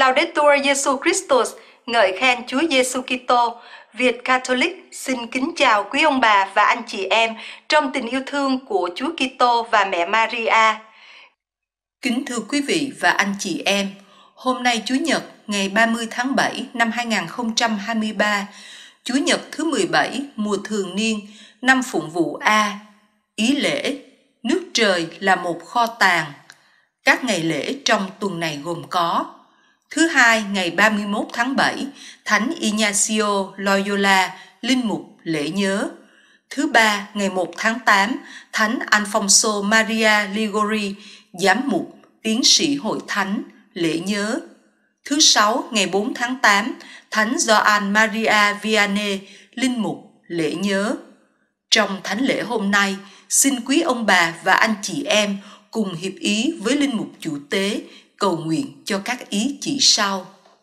Laudetur Jesus Christus, ngợi khen Chúa Giêsu Kitô. Việt Catholic xin kính chào quý ông bà và anh chị em trong tình yêu thương của Chúa Kitô và mẹ Maria. Kính thưa quý vị và anh chị em, hôm nay Chủ nhật ngày 30 tháng 7 năm 2023, Chủ nhật thứ 17 mùa thường niên, năm Phụng vụ A. Ý lễ, nước trời là một kho tàng. Các ngày lễ trong tuần này gồm có: thứ hai ngày 31 tháng 7, Thánh Ignacio Loyola, linh mục lễ nhớ. Thứ ba ngày 1 tháng 8, Thánh Alfonso Maria Ligori, giám mục, tiến sĩ hội thánh, lễ nhớ. Thứ sáu ngày 4 tháng 8, Thánh Gioan Maria Vianney, linh mục, lễ nhớ. Trong thánh lễ hôm nay, xin quý ông bà và anh chị em cùng hiệp ý với linh mục chủ tế cầu nguyện cho các ý chỉ sau.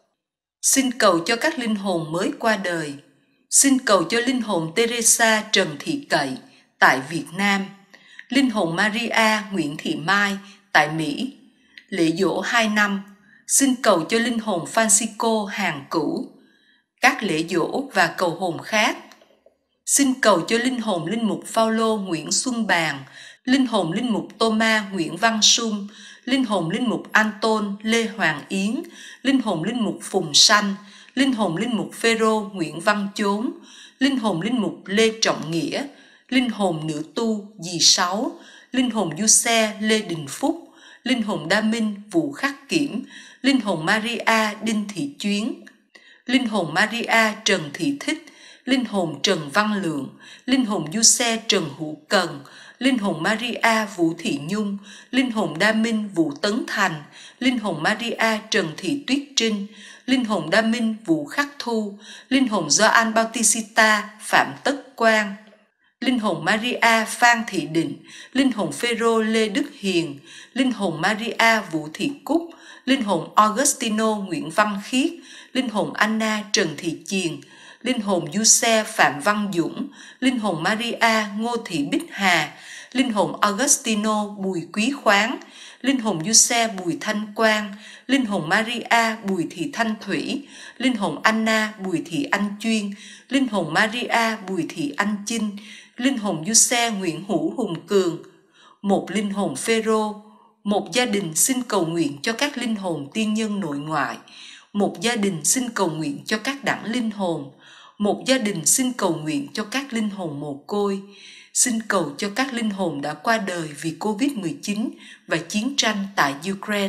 Xin cầu cho các linh hồn mới qua đời. Xin cầu cho linh hồn Teresa Trần Thị Cậy tại Việt Nam, linh hồn Maria Nguyễn Thị Mai tại Mỹ, lễ giỗ 2 năm. Xin cầu cho linh hồn Francisco Hàng Cửu, các lễ giỗ và cầu hồn khác. Xin cầu cho linh hồn linh mục Phaolô Nguyễn Xuân Bàng, linh hồn linh mục Thomas Nguyễn Văn Sung, linh hồn linh mục Anton Lê Hoàng Yến, linh hồn linh mục Phùng Sanh, linh hồn linh mục Phêrô Nguyễn Văn Chốn, linh hồn linh mục Lê Trọng Nghĩa, linh hồn nữ tu Dì Sáu, linh hồn Du-xe Lê Đình Phúc, linh hồn Đa Minh Vũ Khắc Kiểm, linh hồn Maria Đinh Thị Chuyến, linh hồn Maria Trần Thị Thích, linh hồn Trần Văn Lượng, linh hồn Du-xe Trần Hữu Cần, linh hồn Maria Vũ Thị Nhung, linh hồn Đa Minh Vũ Tấn Thành, linh hồn Maria Trần Thị Tuyết Trinh, linh hồn Đa Minh Vũ Khắc Thu, linh hồn Gioan Bautista Phạm Tất Quang, linh hồn Maria Phan Thị Định, linh hồn Phêrô Lê Đức Hiền, linh hồn Maria Vũ Thị Cúc, linh hồn Augustino Nguyễn Văn Khiết, linh hồn Anna Trần Thị Chiền, linh hồn Du-xe Phạm Văn Dũng, linh hồn Maria Ngô Thị Bích Hà, linh hồn Augustino Bùi Quý Khoáng, linh hồn Du-xe Bùi Thanh Quang, linh hồn Maria Bùi Thị Thanh Thủy, linh hồn Anna Bùi Thị Anh Chuyên, linh hồn Maria Bùi Thị Anh Chinh, linh hồn Du-xe Nguyễn Hữu Hùng Cường, một linh hồn Phêrô. Một gia đình xin cầu nguyện cho các linh hồn tiên nhân nội ngoại. Một gia đình xin cầu nguyện cho các đẳng linh hồn. Một gia đình xin cầu nguyện cho các linh hồn mồ côi. Xin cầu cho các linh hồn đã qua đời vì Covid-19 và chiến tranh tại Ukraine.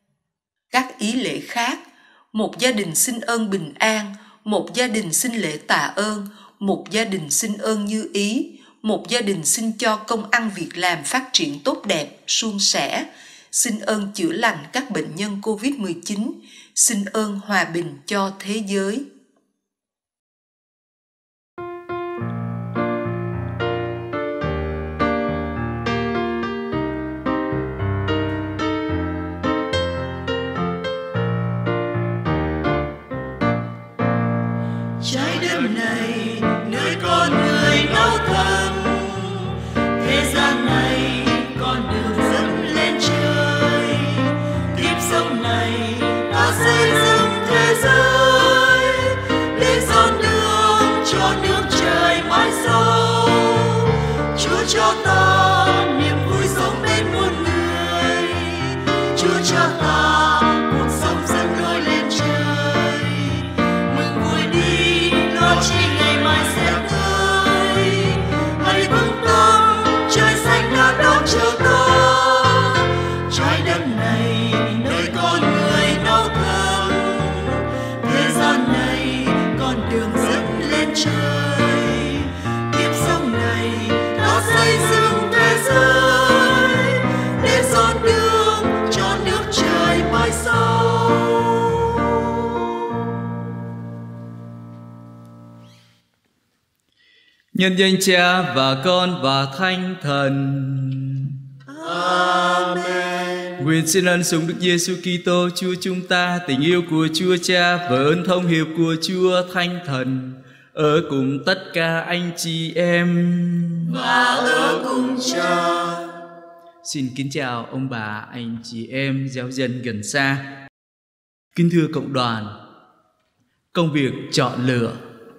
Các ý lễ khác: một gia đình xin ơn bình an, một gia đình xin lễ tạ ơn, một gia đình xin ơn như ý, một gia đình xin cho công ăn việc làm phát triển tốt đẹp, suôn sẻ, xin ơn chữa lành các bệnh nhân Covid-19, xin ơn hòa bình cho thế giới. Trái đất này nơi con người nấu thân, thế gian này con đường dẫn lên trời. Kiếp sống này ta xây dựng thế giới để dọn đường cho nước trời mãi sau. Chúa cho ta niềm vui sống bên muôn người, Chúa cho ta cuộc sống dâng trôi lên trời. Mừng vui đi, lo chi ngày mai sẽ tới. Hãy vững tâm, trời xanh đã đón chờ ta. Trái đất này nơi con người nấu thân, thế gian này con đường dẫn lên trời. Kiếp sống này ta xây dựng thế giới để dọn đường cho nước trời mai sau. Nhân danh Cha và Con và Thánh Thần. Amen. Nguyện xin ân sủng Đức Giêsu Kitô Chúa chúng ta, tình yêu của Chúa Cha và ơn thông hiệp của Chúa Thánh Thần ở cùng tất cả anh chị em và ở cùng Cha. Xin kính chào ông bà, anh chị em giáo dân gần xa. Kính thưa cộng đoàn, công việc chọn lựa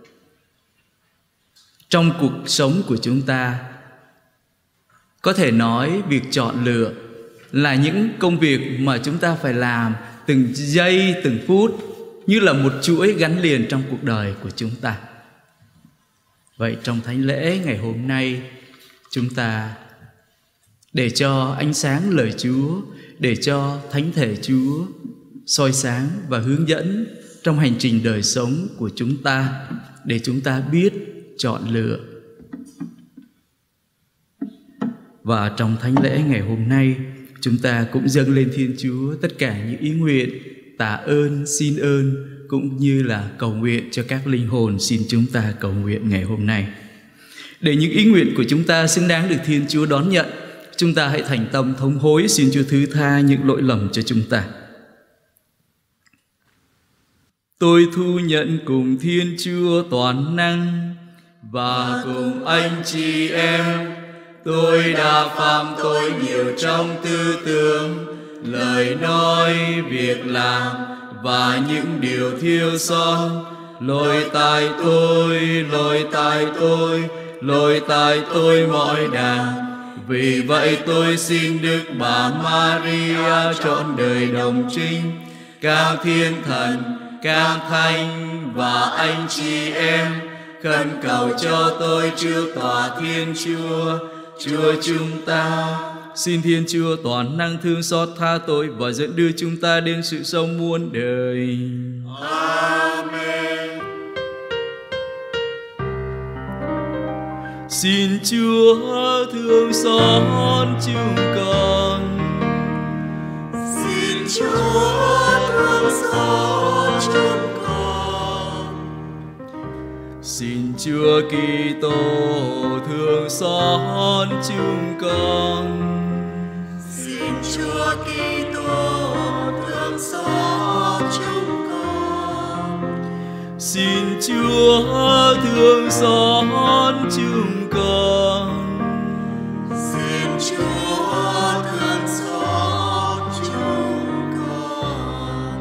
trong cuộc sống của chúng ta, có thể nói việc chọn lựa là những công việc mà chúng ta phải làm từng giây từng phút, như là một chuỗi gắn liền trong cuộc đời của chúng ta. Vậy trong thánh lễ ngày hôm nay, chúng ta để cho ánh sáng lời Chúa, để cho thánh thể Chúa soi sáng và hướng dẫn trong hành trình đời sống của chúng ta, để chúng ta biết chọn lựa. Và trong thánh lễ ngày hôm nay, chúng ta cũng dâng lên Thiên Chúa tất cả những ý nguyện tạ ơn, xin ơn, cũng như là cầu nguyện cho các linh hồn. Xin chúng ta cầu nguyện ngày hôm nay. Để những ý nguyện của chúng ta xứng đáng được Thiên Chúa đón nhận, chúng ta hãy thành tâm thống hối xin Chúa thứ tha những lỗi lầm cho chúng ta. Tôi thu nhận cùng Thiên Chúa toàn năng và cùng anh chị em, tôi đã phạm tội nhiều trong tư tưởng, lời nói, việc làm và những điều thiếu sót. Lỗi tại tôi mọi đàng. Vì vậy tôi xin Đức Bà Maria trọn đời đồng trinh, các thiên thần, các thánh và anh chị em khẩn cầu cho tôi trước tòa Thiên Chúa, Chúa chúng ta. Xin Thiên Chúa toàn năng thương xót tha tội và dẫn đưa chúng ta đến sự sống muôn đời. Amen. Xin Chúa thương xót chúng con. Xin Chúa thương xót chúng con. Xin Chúa Kitô thương xót chúng con. Xin Chúa Kitô thương xót chúng con. Xin Chúa thương xót chúng con. Xin Chúa thương xót chúng con.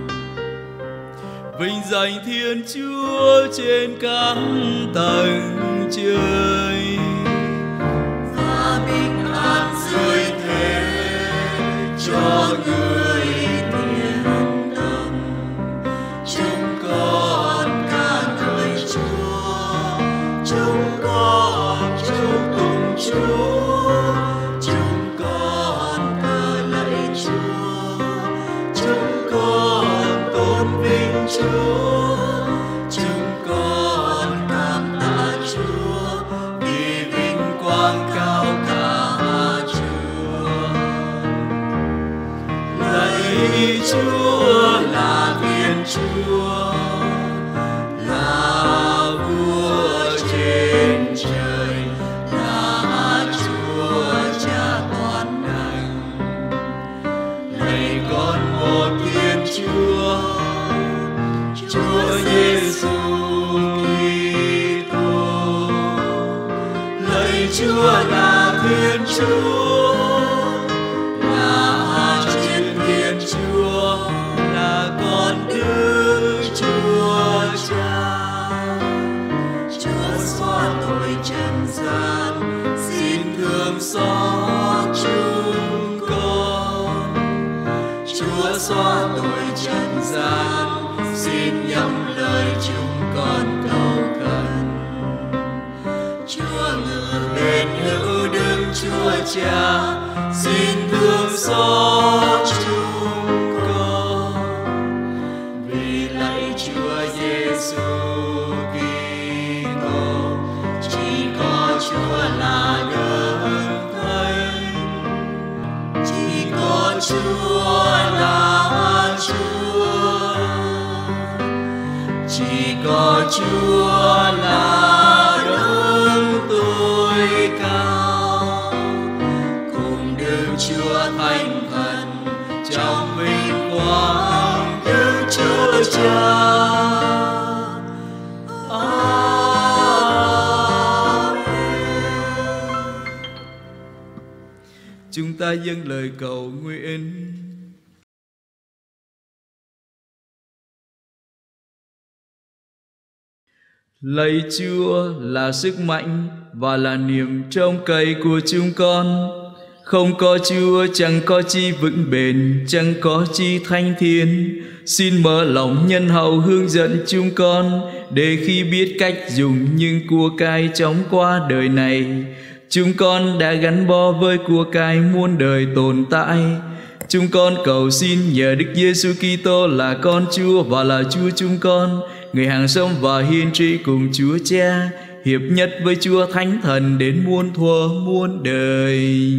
Vinh danh Thiên Chúa trên các tầng trời, và bình an dưới thế cho người thiện tâm. Chúng con ca ngợi Chúa, chúng con chúc tụng Chúa, chúng con thờ lạy Chúa, chúng con tôn vinh Chúa, chúng con cảm tạ Chúa vì vinh quang cao cả Chúa. Lạy Chúa là Thiên Chúa, là vua trên trời, là Chúa Cha toàn năng. Lạy con một Thiên Chúa, Chúa Giêsu Kitô. Lạy Chúa là Thiên Chúa, là trên Thiên Chúa, là con Đức Chúa Cha. Chúa xóa tội trần gian, xin thương xót chúng con. Chúa xóa tội trần gian, xin nhậm lời chúng con cầu khẩn. Chúa ngự bên hữu đức Chúa Cha, xin thương xót chúng con. Vì lạy Chúa Giêsu Kitô, chỉ có Chúa là đấng thánh, chỉ có Chúa là Chúa, chỉ có Chúa là đấng tối cao, cùng Đức Chúa Thánh Thần trong vinh quang Đức Chúa Cha. Chúng ta dâng lời cầu nguyện. Lạy Chúa là sức mạnh và là niềm trông cậy của chúng con. Không có Chúa chẳng có chi vững bền, chẳng có chi thanh thiên. Xin mở lòng nhân hậu hướng dẫn chúng con, để khi biết cách dùng những của cải chóng qua đời này, chúng con đã gắn bó với của cải muôn đời tồn tại. Chúng con cầu xin nhờ Đức Giêsu Kitô là con Chúa và là Chúa chúng con, người hàng sống và hiên trị cùng Chúa Cha, hiệp nhất với Chúa Thánh Thần đến muôn thuở muôn đời.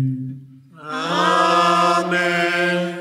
Amen.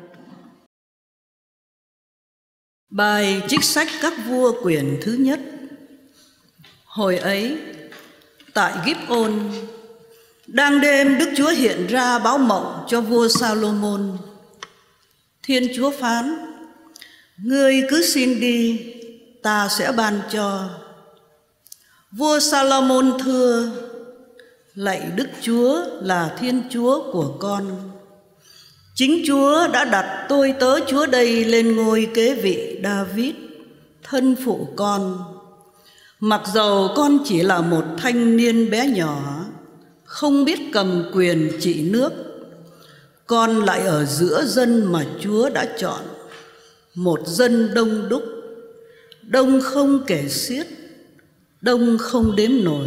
Bài trích sách các vua quyển thứ nhất. Hồi ấy, tại Gibon, đang đêm Đức Chúa hiện ra báo mộng cho vua Salomon. Thiên Chúa phán: Ngươi cứ xin đi, ta sẽ ban cho. Vua Salomon thưa: Lạy Đức Chúa là Thiên Chúa của con. Chính Chúa đã đặt tôi tớ Chúa đây lên ngôi kế vị David, thân phụ con. Mặc dầu con chỉ là một thanh niên bé nhỏ, không biết cầm quyền trị nước, con lại ở giữa dân mà Chúa đã chọn, một dân đông đúc, đông không kể xiết, đông không đếm nổi.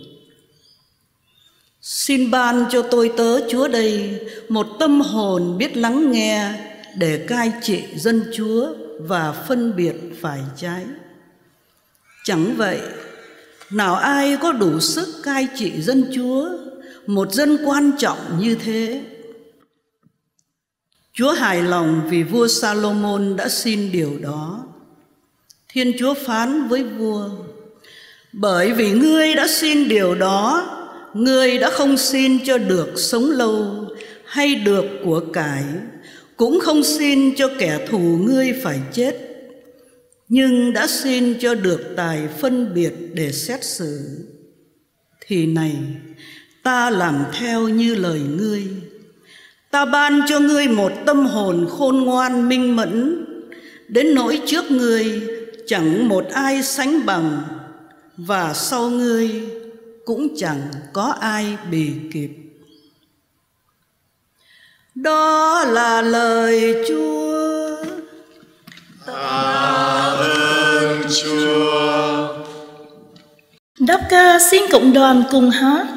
Xin ban cho tôi tớ Chúa đây một tâm hồn biết lắng nghe, để cai trị dân Chúa và phân biệt phải trái. Chẳng vậy, nào ai có đủ sức cai trị dân Chúa, một dân quan trọng như thế? Chúa hài lòng vì vua Salomon đã xin điều đó. Thiên Chúa phán với vua: Bởi vì ngươi đã xin điều đó, ngươi đã không xin cho được sống lâu, hay được của cải, cũng không xin cho kẻ thù ngươi phải chết, nhưng đã xin cho được tài phân biệt để xét xử. Thì này, ta làm theo như lời ngươi. Ta ban cho ngươi một tâm hồn khôn ngoan minh mẫn, đến nỗi trước ngươi chẳng một ai sánh bằng, và sau ngươi cũng chẳng có ai bì kịp. Đó là lời Chúa. Tạ ơn Chúa. Đáp ca xin cộng đoàn cùng hát.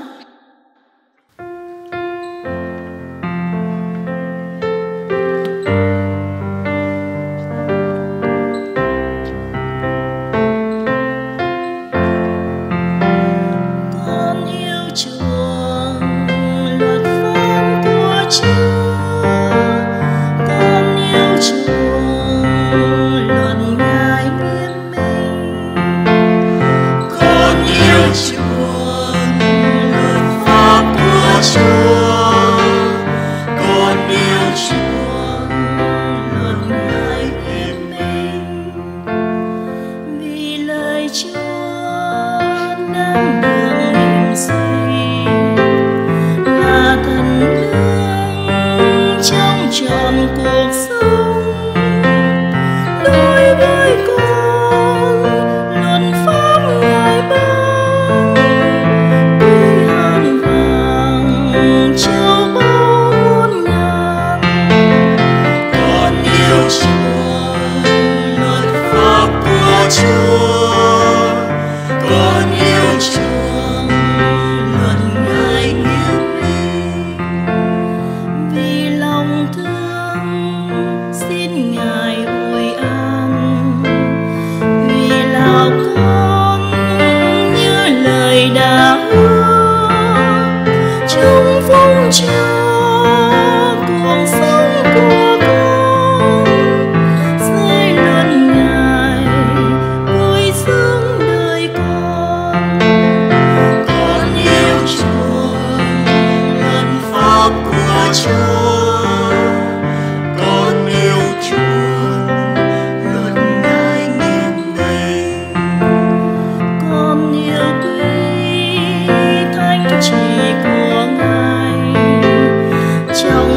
Chúa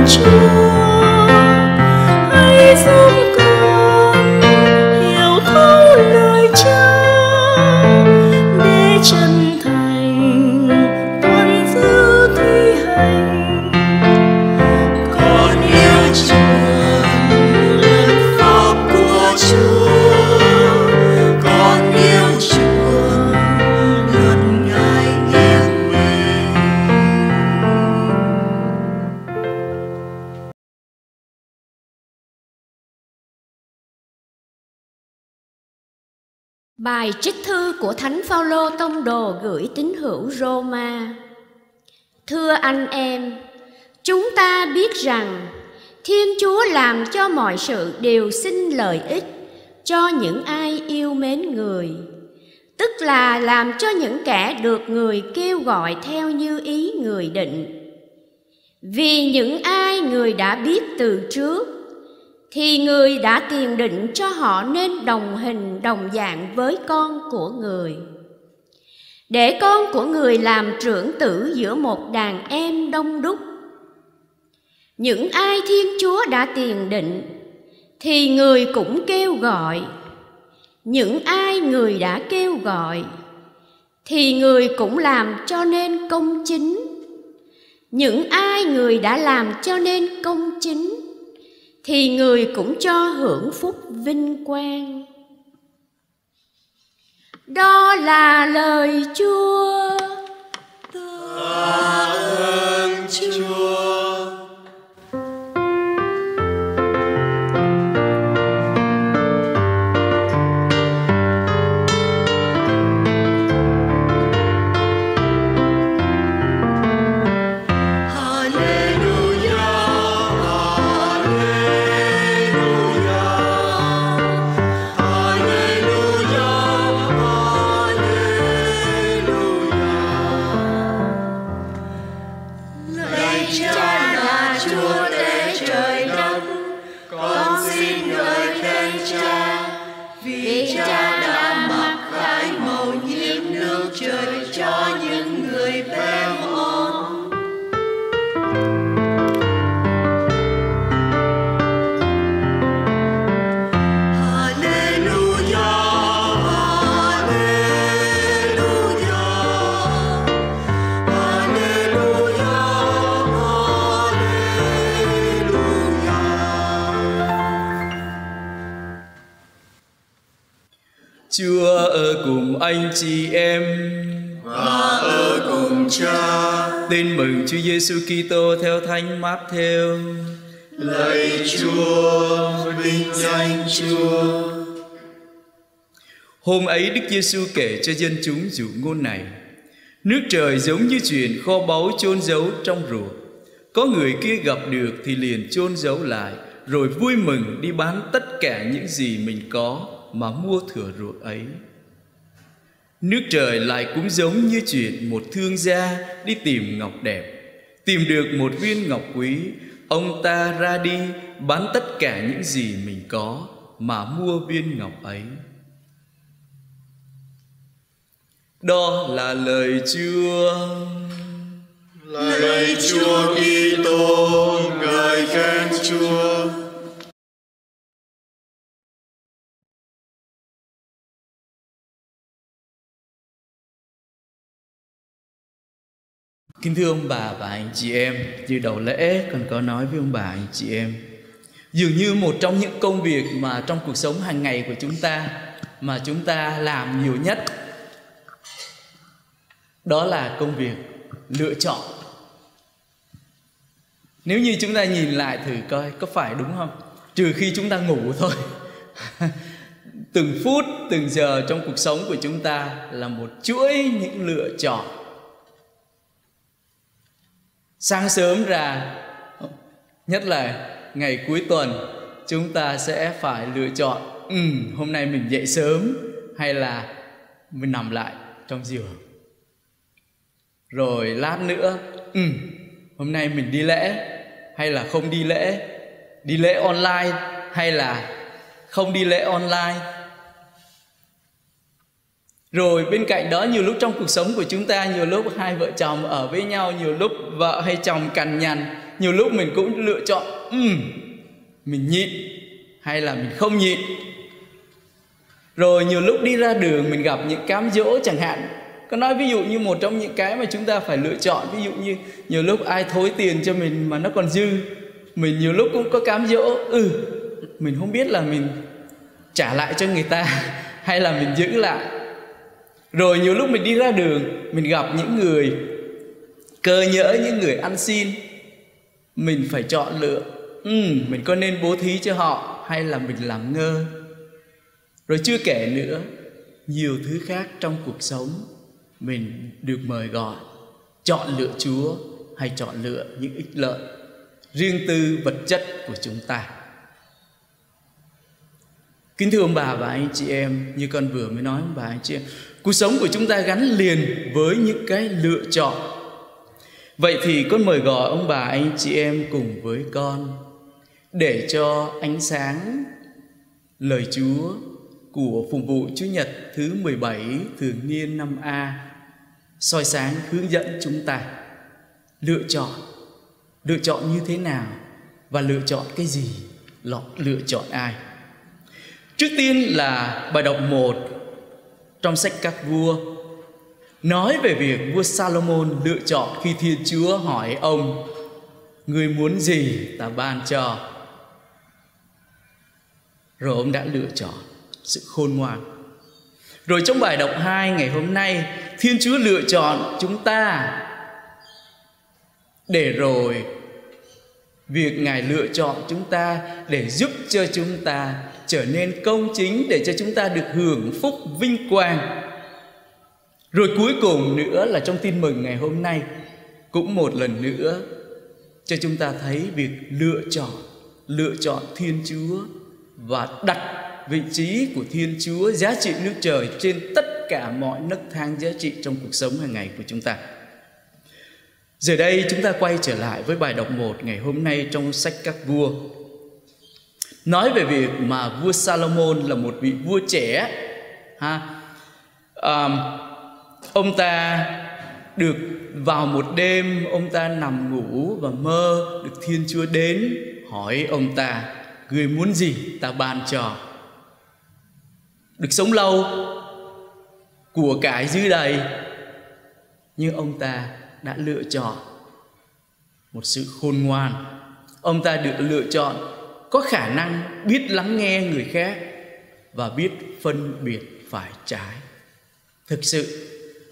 Chúa, hãy giúp con hiểu thấu lời Cha để chân thành tuân giữ thi hành. Con yêu Chúa, luật pháp của Chúa. Con yêu Chúa, luật Ngài yêu mến. Bài trích thư của Thánh Phaolô tông đồ gửi tín hữu Roma. Thưa anh em, chúng ta biết rằng Thiên Chúa làm cho mọi sự đều sinh lợi ích cho những ai yêu mến Người, tức là làm cho những kẻ được Người kêu gọi theo như ý Người định. Vì những ai Người đã biết từ trước, thì Người đã tiền định cho họ nên đồng hình đồng dạng với con của Người, để con của Người làm trưởng tử giữa một đàn em đông đúc. Những ai Thiên Chúa đã tiền định, thì Người cũng kêu gọi. Những ai Người đã kêu gọi, thì Người cũng làm cho nên công chính. Những ai Người đã làm cho nên công chính, thì Người cũng cho hưởng phúc vinh quang. Đó là lời Chúa. Tạ ơn Chúa. Chúa ở cùng anh chị em và ở cùng Cha. Tin mừng Chúa Giêsu Kitô theo Thánh Mát-thêu. Lạy Chúa, vinh danh Chúa. Hôm ấy Đức Giêsu kể cho dân chúng dụ ngôn này: nước trời giống như chuyện kho báu chôn giấu trong ruộng. Có người kia gặp được thì liền chôn giấu lại, rồi vui mừng đi bán tất cả những gì mình có mà mua thửa ruộng ấy. Nước trời lại cũng giống như chuyện một thương gia đi tìm ngọc đẹp. Tìm được một viên ngọc quý, ông ta ra đi bán tất cả những gì mình có mà mua viên ngọc ấy. Đó là lời Chúa. Lạy Chúa Kitô, ngợi khen Chúa. Kính thưa ông bà và anh chị em, như đầu lễ còn có nói với ông bà anh chị em, dường như một trong những công việc mà trong cuộc sống hàng ngày của chúng ta mà chúng ta làm nhiều nhất, đó là công việc lựa chọn. Nếu như chúng ta nhìn lại thử coi có phải đúng không? Trừ khi chúng ta ngủ thôi. Từng phút, từng giờ trong cuộc sống của chúng ta là một chuỗi những lựa chọn. Sáng sớm ra, nhất là ngày cuối tuần, chúng ta sẽ phải lựa chọn hôm nay mình dậy sớm hay là mình nằm lại trong giường. Rồi lát nữa, hôm nay mình đi lễ hay là không đi lễ, đi lễ online hay là không đi lễ online. Rồi bên cạnh đó, nhiều lúc trong cuộc sống của chúng ta, nhiều lúc hai vợ chồng ở với nhau, nhiều lúc vợ hay chồng cằn nhằn, nhiều lúc mình cũng lựa chọn mình nhịn hay là mình không nhịn. Rồi nhiều lúc đi ra đường mình gặp những cám dỗ chẳng hạn. Có nói ví dụ như một trong những cái mà chúng ta phải lựa chọn, ví dụ như nhiều lúc ai thối tiền cho mình mà nó còn dư, mình nhiều lúc cũng có cám dỗ, mình không biết là mình trả lại cho người ta hay là mình giữ lại. Rồi nhiều lúc mình đi ra đường, mình gặp những người cơ nhỡ, những người ăn xin, mình phải chọn lựa, mình có nên bố thí cho họ hay là mình làm ngơ. Rồi chưa kể nữa, nhiều thứ khác trong cuộc sống mình được mời gọi, chọn lựa Chúa hay chọn lựa những ích lợi riêng tư vật chất của chúng ta. Kính thưa ông bà và anh chị em, như con vừa mới nói ông bà anh chị em, cuộc sống của chúng ta gắn liền với những cái lựa chọn. Vậy thì con mời gọi ông bà anh chị em cùng với con để cho ánh sáng lời Chúa của phụng vụ Chúa Nhật thứ 17 thường niên năm A soi sáng hướng dẫn chúng ta lựa chọn như thế nào và lựa chọn cái gì, lựa chọn ai. Trước tiên là bài đọc 1 trong sách Các Vua, nói về việc vua Salomon lựa chọn khi Thiên Chúa hỏi ông: "Ngươi muốn gì ta ban cho?" Rồi ông đã lựa chọn sự khôn ngoan. Rồi trong bài đọc 2 ngày hôm nay, Thiên Chúa lựa chọn chúng ta, để rồi việc Ngài lựa chọn chúng ta để giúp cho chúng ta trở nên công chính, để cho chúng ta được hưởng phúc vinh quang. Rồi cuối cùng nữa là trong tin mừng ngày hôm nay, cũng một lần nữa cho chúng ta thấy việc lựa chọn Thiên Chúa và đặt vị trí của Thiên Chúa, giá trị nước trời trên tất cả mọi nấc thang giá trị trong cuộc sống hàng ngày của chúng ta. Giờ đây chúng ta quay trở lại với bài đọc 1 ngày hôm nay trong sách Các Vua, nói về việc mà vua Salomon là một vị vua trẻ. Ông ta được vào một đêm, ông ta nằm ngủ và mơ được Thiên Chúa đến hỏi ông ta: "Ngươi muốn gì ta ban cho?" Được sống lâu, của cải dư đầy, nhưng ông ta đã lựa chọn một sự khôn ngoan. Ông ta được lựa chọn có khả năng biết lắng nghe người khác và biết phân biệt phải trái. Thực sự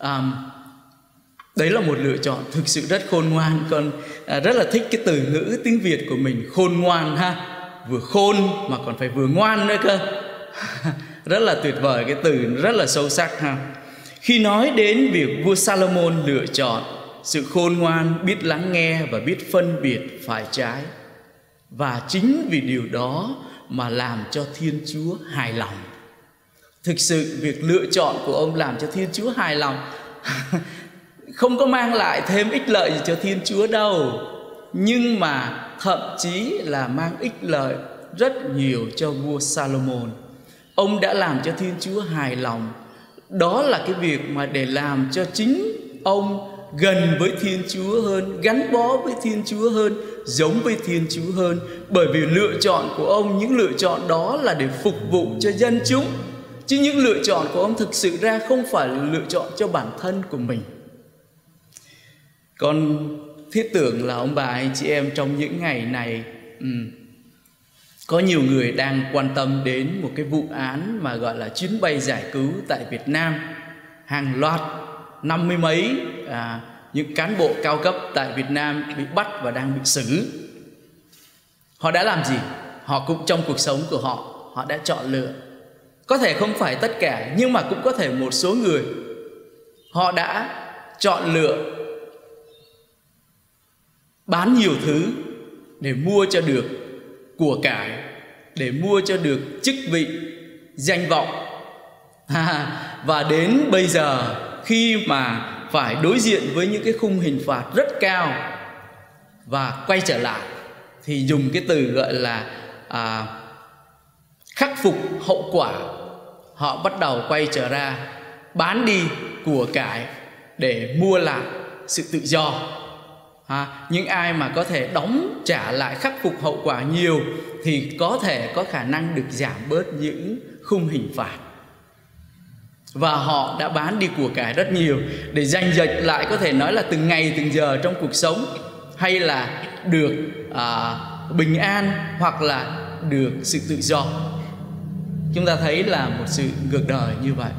đấy là một lựa chọn thực sự rất khôn ngoan. Con rất là thích cái từ ngữ tiếng Việt của mình, khôn ngoan ha. Vừa khôn mà còn phải vừa ngoan nữa cơ. Rất là tuyệt vời, cái từ rất là sâu sắc ha. Khi nói đến việc vua Salomon lựa chọn sự khôn ngoan, biết lắng nghe và biết phân biệt phải trái, và chính vì điều đó mà làm cho Thiên Chúa hài lòng. Thực sự việc lựa chọn của ông làm cho Thiên Chúa hài lòng. Không có mang lại thêm ích lợi gì cho Thiên Chúa đâu, nhưng mà thậm chí là mang ích lợi rất nhiều cho vua Salomon. Ông đã làm cho Thiên Chúa hài lòng. Đó là cái việc mà để làm cho chính ông gần với Thiên Chúa hơn, gắn bó với Thiên Chúa hơn, giống với Thiên Chúa hơn. Bởi vì lựa chọn của ông, những lựa chọn đó là để phục vụ cho dân chúng, chứ những lựa chọn của ông thực sự ra không phải là lựa chọn cho bản thân của mình. Con thiết tưởng là ông bà anh chị em trong những ngày này có nhiều người đang quan tâm đến một cái vụ án mà gọi là chuyến bay giải cứu tại Việt Nam. Hàng loạt 50 mấy những cán bộ cao cấp tại Việt Nam bị bắt và đang bị xử. Họ đã làm gì? Họ cũng trong cuộc sống của họ đã chọn lựa. Có thể không phải tất cả, nhưng mà cũng có thể một số người họ đã chọn lựa bán nhiều thứ để mua cho được của cải, để mua cho được chức vị, danh vọng. Và đến bây giờ khi mà phải đối diện với những cái khung hình phạt rất cao và quay trở lại, thì dùng cái từ gọi là khắc phục hậu quả. Họ bắt đầu quay trở ra bán đi của cải để mua lại sự tự do. Những ai mà có thể đóng trả lại, khắc phục hậu quả nhiều thì có thể có khả năng được giảm bớt những khung hình phạt. Và họ đã bán đi của cải rất nhiều để giành giật lại, có thể nói là từng ngày từng giờ trong cuộc sống, hay là được bình an hoặc là được sự tự do. Chúng ta thấy là một sự ngược đời như vậy.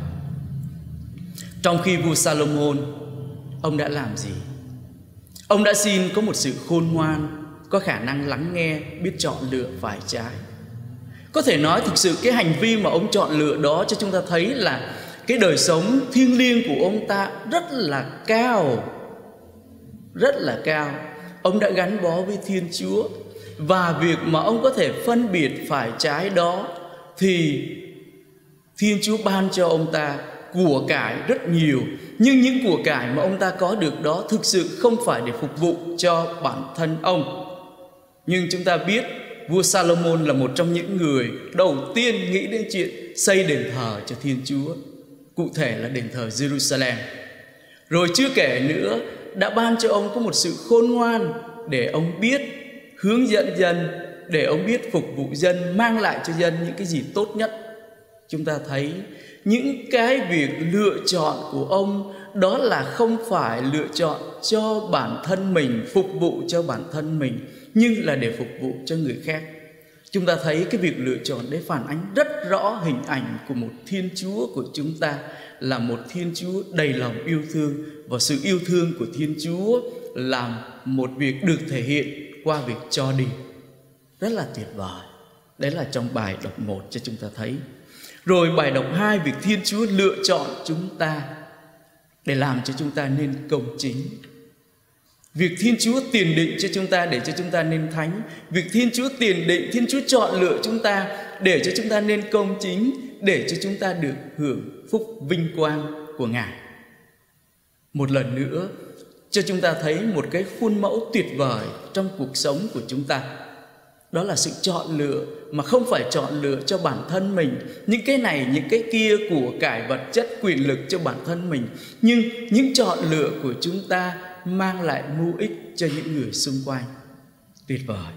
Trong khi vua Salomon, ông đã làm gì? Ông đã xin có một sự khôn ngoan, có khả năng lắng nghe, biết chọn lựa phải trái. Có thể nói thực sự cái hành vi mà ông chọn lựa đó cho chúng ta thấy là cái đời sống thiêng liêng của ông ta rất là cao. Rất là cao. Ông đã gắn bó với Thiên Chúa. Và việc mà ông có thể phân biệt phải trái đó thì Thiên Chúa ban cho ông ta của cải rất nhiều. Nhưng những của cải mà ông ta có được đó thực sự không phải để phục vụ cho bản thân ông. Nhưng chúng ta biết vua Salomon là một trong những người đầu tiên nghĩ đến chuyện xây đền thờ cho Thiên Chúa, cụ thể là đền thờ Jerusalem. Rồi chưa kể nữa, đã ban cho ông có một sự khôn ngoan để ông biết hướng dẫn dân, để ông biết phục vụ dân, mang lại cho dân những cái gì tốt nhất. Chúng ta thấy những cái việc lựa chọn của ông đó là không phải lựa chọn cho bản thân mình, phục vụ cho bản thân mình, nhưng là để phục vụ cho người khác. Chúng ta thấy cái việc lựa chọn đấy phản ánh rất rõ hình ảnh của một Thiên Chúa của chúng ta, là một Thiên Chúa đầy lòng yêu thương. Và sự yêu thương của Thiên Chúa là một việc được thể hiện qua việc cho đi. Rất là tuyệt vời. Đấy là trong bài đọc 1 cho chúng ta thấy. Rồi bài đọc 2, việc Thiên Chúa lựa chọn chúng ta để làm cho chúng ta nên công chính. Việc Thiên Chúa tiền định cho chúng ta để cho chúng ta nên thánh. Việc Thiên Chúa tiền định, Thiên Chúa chọn lựa chúng ta để cho chúng ta nên công chính, để cho chúng ta được hưởng phúc vinh quang của Ngài. Một lần nữa cho chúng ta thấy một cái khuôn mẫu tuyệt vời trong cuộc sống của chúng ta. Đó là sự chọn lựa mà không phải chọn lựa cho bản thân mình, những cái này, những cái kia, của cải vật chất, quyền lực cho bản thân mình, nhưng những chọn lựa của chúng ta mang lại mưu ích cho những người xung quanh. Tuyệt vời.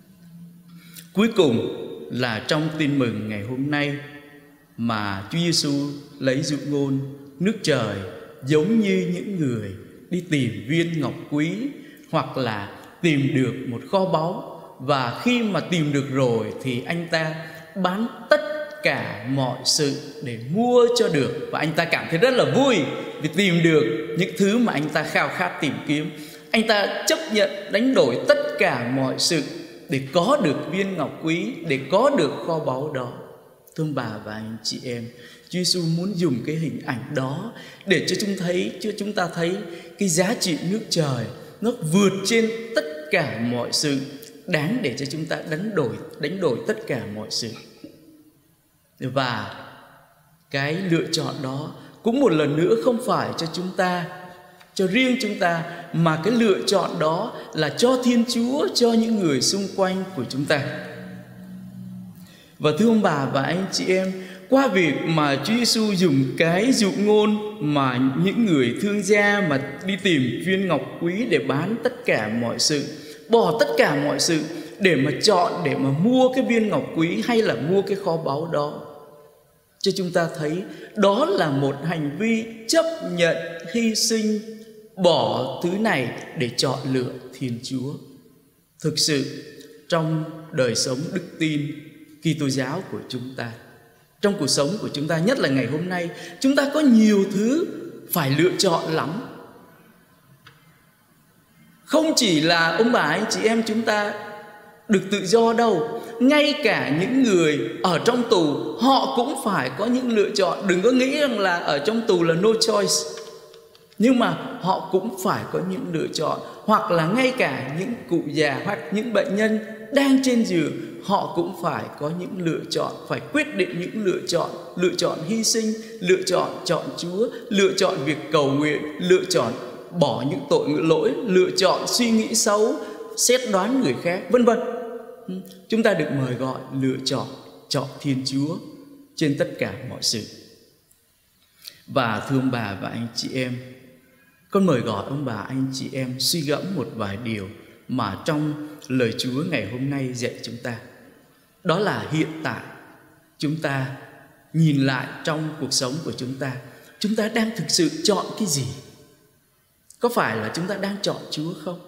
Cuối cùng là trong tin mừng ngày hôm nay mà Chúa Giêsu lấy dụ ngôn nước trời giống như những người đi tìm viên ngọc quý, hoặc là tìm được một kho báu. Và khi mà tìm được rồi thì anh ta bán tất cả mọi sự để mua cho được. Và anh ta cảm thấy rất là vui vì tìm được những thứ mà anh ta khao khát tìm kiếm. Anh ta chấp nhận đánh đổi tất cả mọi sự để có được viên ngọc quý, để có được kho báu đó. Thưa bà và anh chị em, Chúa Giêsu muốn dùng cái hình ảnh đó để cho chúng ta thấy cái giá trị nước trời nó vượt trên tất cả mọi sự, đáng để cho chúng ta đánh đổi tất cả mọi sự. Và cái lựa chọn đó cũng một lần nữa không phải cho chúng ta, cho riêng chúng ta, mà cái lựa chọn đó là cho Thiên Chúa, cho những người xung quanh của chúng ta. Và thưa ông bà và anh chị em, qua việc mà Chúa Giêsu dùng cái dụ ngôn mà những người thương gia mà đi tìm viên ngọc quý để bán tất cả mọi sự, bỏ tất cả mọi sự để mà chọn, để mà mua cái viên ngọc quý hay là mua cái kho báu đó, cho chúng ta thấy đó là một hành vi chấp nhận hy sinh, bỏ thứ này để chọn lựa Thiên Chúa. Thực sự trong đời sống đức tin Kitô giáo của chúng ta, trong cuộc sống của chúng ta, nhất là ngày hôm nay, chúng ta có nhiều thứ phải lựa chọn lắm. Không chỉ là ông bà anh chị em chúng ta được tự do đâu, ngay cả những người ở trong tù họ cũng phải có những lựa chọn. Đừng có nghĩ rằng là ở trong tù là no choice, nhưng mà họ cũng phải có những lựa chọn. Hoặc là ngay cả những cụ già hoặc những bệnh nhân đang trên giường, họ cũng phải có những lựa chọn, phải quyết định những lựa chọn hy sinh, lựa chọn Chúa, lựa chọn việc cầu nguyện, lựa chọn bỏ những tội lỗi, lựa chọn suy nghĩ xấu, xét đoán người khác, vân vân. Chúng ta được mời gọi lựa chọn Thiên Chúa trên tất cả mọi sự. Và thưa ông bà và anh chị em, con mời gọi ông bà anh chị em suy gẫm một vài điều mà trong lời Chúa ngày hôm nay dạy chúng ta. Đó là hiện tại chúng ta nhìn lại trong cuộc sống của chúng ta đang thực sự chọn cái gì? Có phải là chúng ta đang chọn Chúa không?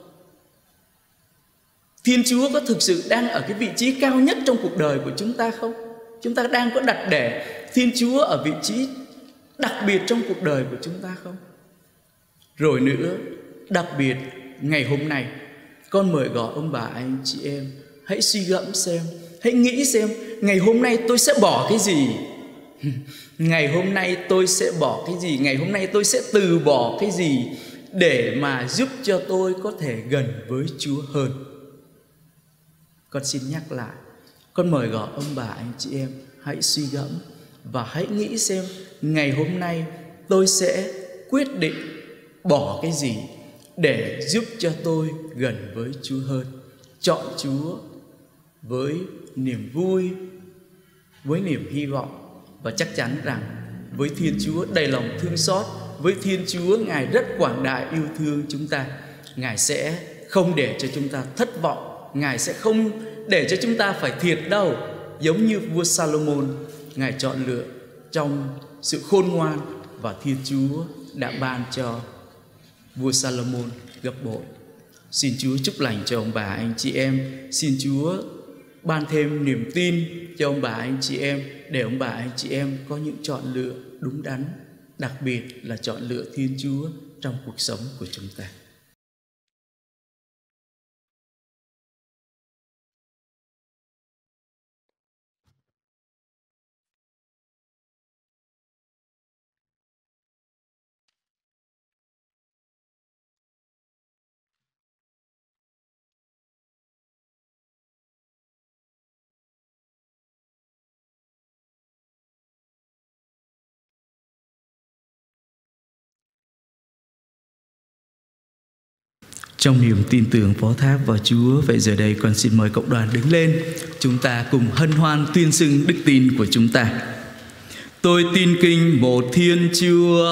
Thiên Chúa có thực sự đang ở cái vị trí cao nhất trong cuộc đời của chúng ta không? Chúng ta đang có đặt để Thiên Chúa ở vị trí đặc biệt trong cuộc đời của chúng ta không? Rồi nữa, đặc biệt ngày hôm nay, con mời gọi ông bà anh chị em hãy suy gẫm xem, hãy nghĩ xem ngày hôm nay tôi sẽ bỏ cái gì? Ngày hôm nay tôi sẽ bỏ cái gì? Ngày hôm nay tôi sẽ từ bỏ cái gì để mà giúp cho tôi có thể gần với Chúa hơn? Con xin nhắc lại, con mời gọi ông bà anh chị em hãy suy gẫm và hãy nghĩ xem ngày hôm nay tôi sẽ quyết định bỏ cái gì để giúp cho tôi gần với Chúa hơn. Chọn Chúa với niềm vui, với niềm hy vọng, và chắc chắn rằng với Thiên Chúa đầy lòng thương xót, với Thiên Chúa Ngài rất quảng đại yêu thương chúng ta, Ngài sẽ không để cho chúng ta thất vọng, Ngài sẽ không để cho chúng ta phải thiệt đâu. Giống như vua Salomon, Ngài chọn lựa trong sự khôn ngoan và Thiên Chúa đã ban cho vua Salomon gấp bội. Xin Chúa chúc lành cho ông bà anh chị em. Xin Chúa ban thêm niềm tin cho ông bà anh chị em, để ông bà anh chị em có những chọn lựa đúng đắn, đặc biệt là chọn lựa Thiên Chúa trong cuộc sống của chúng ta. Trong niềm tin tưởng phó thác vào Chúa, vậy giờ đây con xin mời cộng đoàn đứng lên. Chúng ta cùng hân hoan tuyên xưng đức tin của chúng ta. Tôi tin kính một Thiên Chúa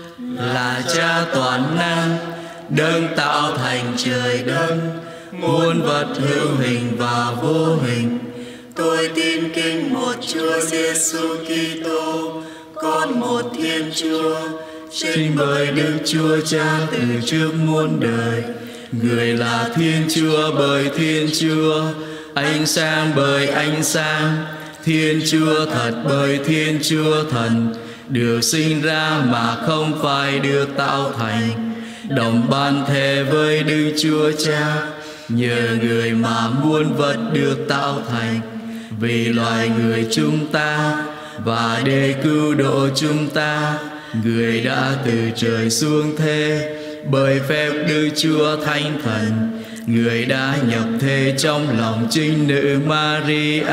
là Cha toàn năng, đấng tạo thành trời đất, muôn vật hữu hình và vô hình. Tôi tin kính một Chúa Giêsu Kitô, con một Thiên Chúa, sinh bởi Đức Chúa Cha từ trước muôn đời. Người là Thiên Chúa bởi Thiên Chúa, ánh sáng bởi ánh sáng, Thiên Chúa thật bởi Thiên Chúa thần, được sinh ra mà không phải được tạo thành, đồng ban thề với Đức Chúa Cha. Nhờ người mà muôn vật được tạo thành, vì loài người chúng ta và để cứu độ chúng ta, người đã từ trời xuống thế. Bởi phép Đức Chúa Thánh Thần, người đã nhập thế trong lòng trinh nữ Maria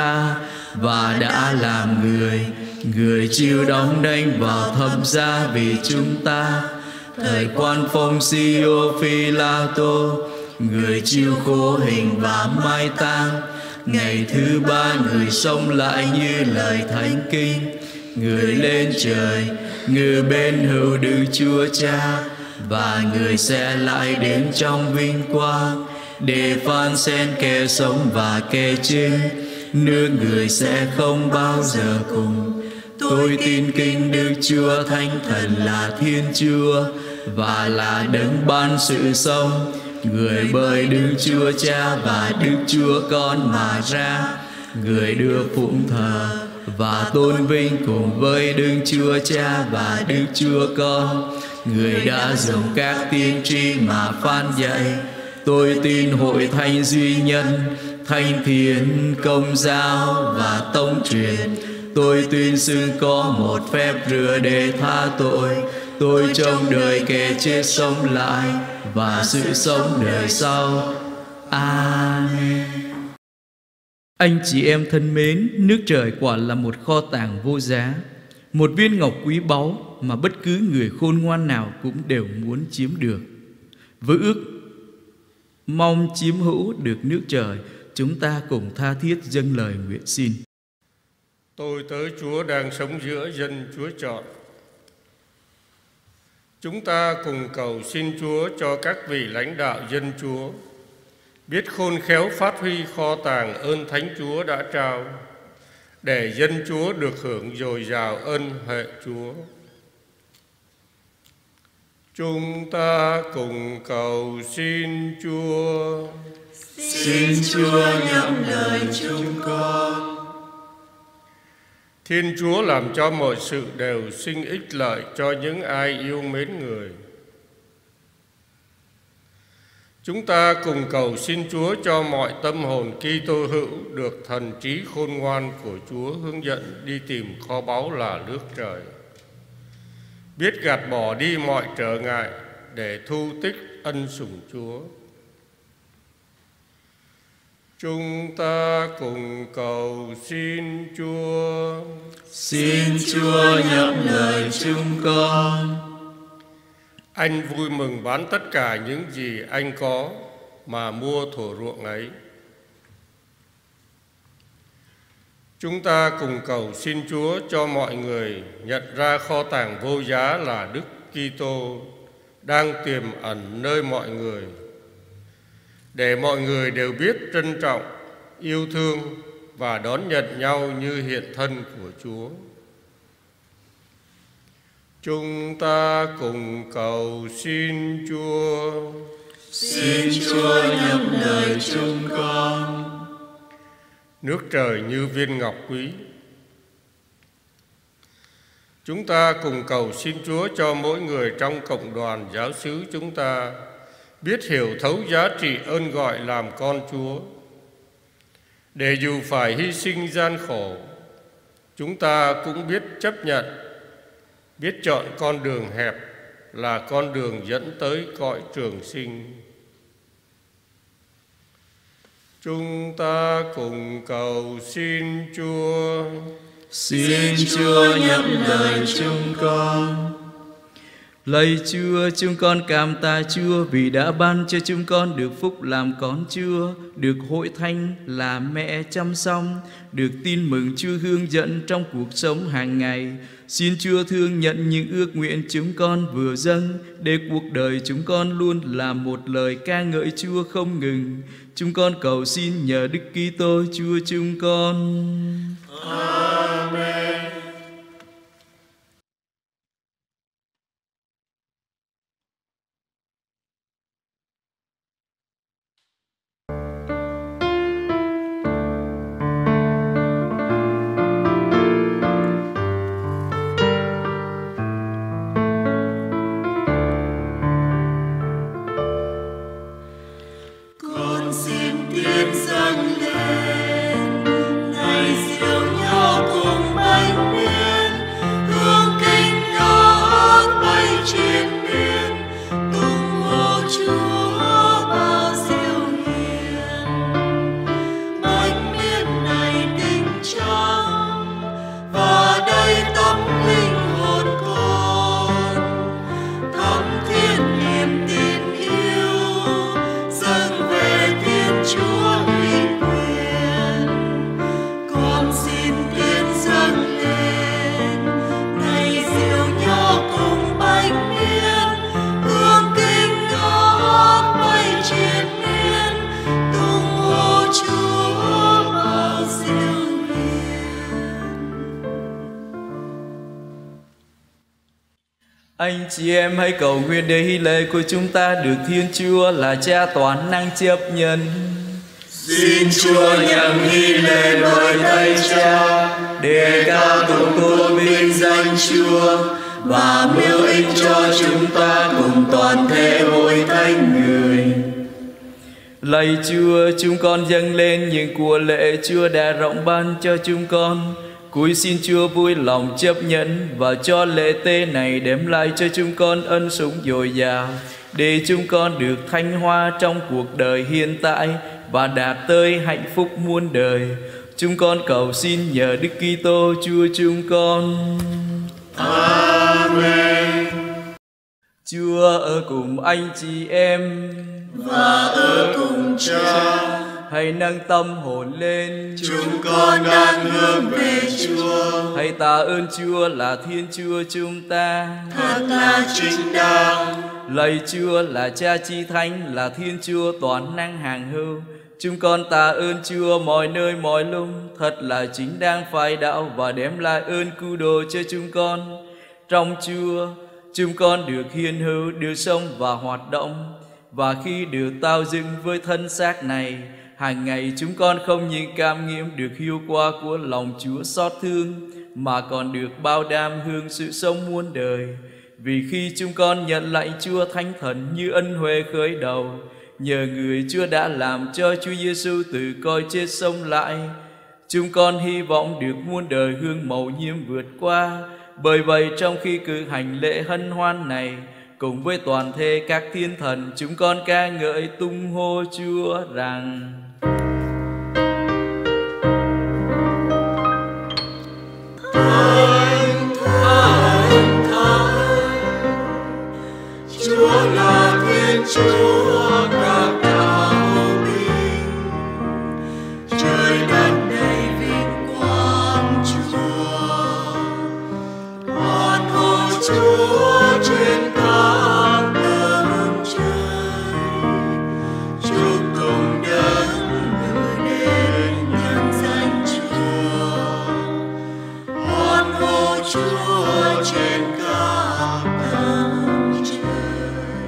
và đã làm người. Người chịu đóng đinh vào thập giá vì chúng ta. Thời quan Phông-si-ô Phi-la-tô, người chịu khổ hình và mai táng. Ngày thứ ba người sống lại như lời Thánh Kinh. Người lên trời, ngự bên hữu Đức Chúa Cha, và người sẽ lại đến trong vinh quang để phán xét kẻ sống và kẻ chết. Nước người sẽ không bao giờ cùng. Tôi tin kính Đức Chúa Thánh Thần là Thiên Chúa và là đấng ban sự sống, người bởi Đức Chúa Cha và Đức Chúa Con mà ra. Người được phụng thờ và tôn vinh cùng với Đức Chúa Cha và Đức Chúa Con. Người đã dùng các tiên tri mà phán dạy. Tôi tin hội thánh duy nhân, thánh thiện, công giáo và tông truyền. Tôi tuyên xưng có một phép rửa để tha tội. Tôi trông đợi kẻ chết sống lại và sự sống đời sau. Amen. Anh chị em thân mến, nước trời quả là một kho tàng vô giá, một viên ngọc quý báu mà bất cứ người khôn ngoan nào cũng đều muốn chiếm được. Với ước mong chiếm hữu được nước trời, chúng ta cùng tha thiết dâng lời nguyện xin. Tôi tớ Chúa đang sống giữa dân Chúa chọn, Chúng ta cùng cầu xin Chúa cho các vị lãnh đạo dân Chúa biết khôn khéo phát huy kho tàng ơn Thánh Chúa đã trao, để dân Chúa được hưởng dồi dào ơn huệ Chúa. Chúng ta cùng cầu xin Chúa. Xin Chúa nhậm lời chúng con. Thiên Chúa làm cho mọi sự đều sinh ích lợi cho những ai yêu mến Người. Chúng ta cùng cầu xin Chúa cho mọi tâm hồn Kitô hữu được thần trí khôn ngoan của Chúa hướng dẫn đi tìm kho báu là nước trời, biết gạt bỏ đi mọi trở ngại để thu tích ân sủng Chúa. Chúng ta cùng cầu xin Chúa. Xin Chúa nhậm lời chúng con. Anh vui mừng bán tất cả những gì anh có mà mua thổ ruộng ấy. Chúng ta cùng cầu xin Chúa cho mọi người nhận ra kho tàng vô giá là Đức Kitô đang tiềm ẩn nơi mọi người, để mọi người đều biết trân trọng, yêu thương và đón nhận nhau như hiện thân của Chúa. Chúng ta cùng cầu xin Chúa. Xin Chúa nhậm lời chúng con. Nước trời như viên ngọc quý. Chúng ta cùng cầu xin Chúa cho mỗi người trong cộng đoàn giáo xứ chúng ta biết hiểu thấu giá trị ơn gọi làm con Chúa, để dù phải hy sinh gian khổ, chúng ta cũng biết chấp nhận, biết chọn con đường hẹp là con đường dẫn tới cõi trường sinh. Chúng ta cùng cầu xin Chúa. Xin Chúa nhậm lời chúng con. Lạy Chúa, chúng con cảm tạ Chúa vì đã ban cho chúng con được phúc làm con Chúa, được hội thánh là mẹ chăm sóc, được tin mừng Chúa hướng dẫn trong cuộc sống hàng ngày. Xin Chúa thương nhận những ước nguyện chúng con vừa dâng, để cuộc đời chúng con luôn là một lời ca ngợi Chúa không ngừng. Chúng con cầu xin nhờ Đức Kitô Chúa chúng con. Amen. Con xin tiến dâng lên, này diều nho cùng bánh biên, hương kinh ngõ bay trên biên, tung hô Chúa bao diệu hiền. Bánh biên này tinh trắng và đầy tâm linh hồn con, thắm thiết niềm tin yêu dâng về Thiên Chúa uy quyền. Con xin tiến dâng lên, này diều nho cùng bánh biên, hương kinh ngõ bay trên biên, tung hô Chúa bao diệu hiền. Anh chị em hãy cầu nguyện để hy lễ của chúng ta được Thiên Chúa là Cha toàn năng chấp nhận. Xin Chúa nhận hy lễ bởi tay Cha, để ca tụng tôn vinh danh Chúa và mưu ích cho chúng ta cùng toàn thể hội thánh người. Lạy Chúa, chúng con dâng lên những của lễ Chúa đã rộng ban cho chúng con. Cúi xin Chúa vui lòng chấp nhận và cho lễ tế này đem lại cho chúng con ân sủng dồi dào, để chúng con được thánh hóa trong cuộc đời hiện tại và đạt tới hạnh phúc muôn đời. Chúng con cầu xin nhờ Đức Kitô Chúa chúng con. Amen. Chúa ở cùng anh chị em Và ở cùng Cha. hãy nâng tâm hồn lên. Chúng con đang hướng về Chúa. Hãy tạ ơn Chúa là Thiên Chúa chúng ta. Thật là chính đáng. Lạy Chúa là Cha Chi Thánh, là Thiên Chúa toàn năng hàng hữu. Chúng con tạ ơn Chúa mọi nơi mọi lúc, thật là chính đáng phải đạo và đem lại ơn cứu độ cho chúng con. Trong Chúa, chúng con được hiện hữu, được sống và hoạt động. Và khi được tạo dựng với thân xác này, hàng ngày chúng con không những cảm nghiệm được hiệu quả của lòng Chúa xót thương, mà còn được bảo đảm hưởng sự sống muôn đời. Vì khi chúng con nhận lạy Chúa Thánh Thần như ân huệ khởi đầu, nhờ người Chúa đã làm cho Chúa Giêsu từ cõi chết sống lại, chúng con hy vọng được muôn đời hương mầu nhiệm vượt qua. Bởi vậy trong khi cử hành lễ hân hoan này, cùng với toàn thể các thiên thần, chúng con ca ngợi tung hô Chúa rằng: Thánh, Thánh, Thánh, Chúa là Thiên Chúa các đạo binh, trời đất đầy vinh quang Chúa. Hoan hô Chúa trên các tầng trời, chúc cùng đấng gửi đến nhân danh Chúa. Hoan hô Chúa trên các tầng trời.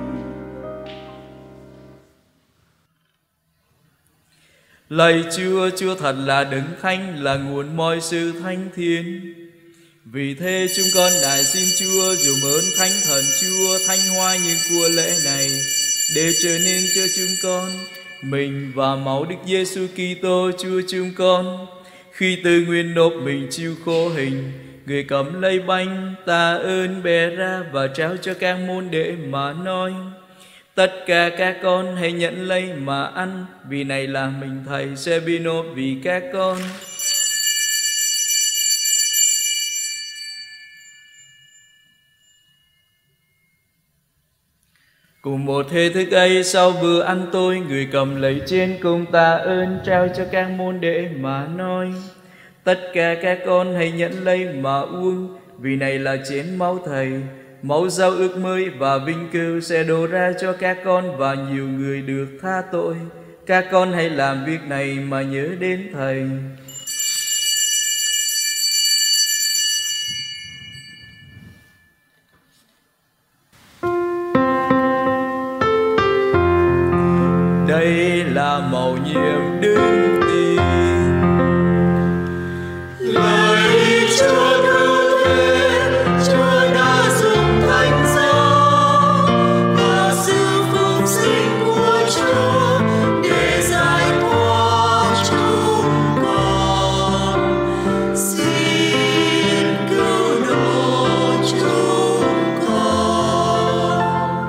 Lạy Chúa, Chúa thật là đấng thánh, là nguồn mọi sự thánh thiện. Vì thế chúng con đài xin Chúa dùm ơn Thánh Thần Chúa thánh hóa những của lễ này, để trở nên cho chúng con mình và máu Đức Giêsu Kitô Chúa chúng con. Khi tự nguyện nộp mình chịu khổ hình, người cầm lấy bánh tạ ơn bẻ ra và trao cho các môn đệ mà nói: tất cả các con hãy nhận lấy mà ăn, vì này là mình Thầy sẽ bị nộp vì các con. Cùng một thế thức ấy, sau bữa ăn tối, người cầm lấy chén cùng tạ ơn trao cho các môn đệ mà nói: tất cả các con hãy nhận lấy mà uống, vì này là chén máu Thầy, máu giao ước mới và vinh cửu sẽ đổ ra cho các con và nhiều người được tha tội. Các con hãy làm việc này mà nhớ đến Thầy. Đây là mầu nhiệm đức tin. Lạy Chúa cứu thế, Chúa đã dùng thánh giá và sự phục sinh của Chúa để giải thoát chúng con. Xin cứu độ chúng con.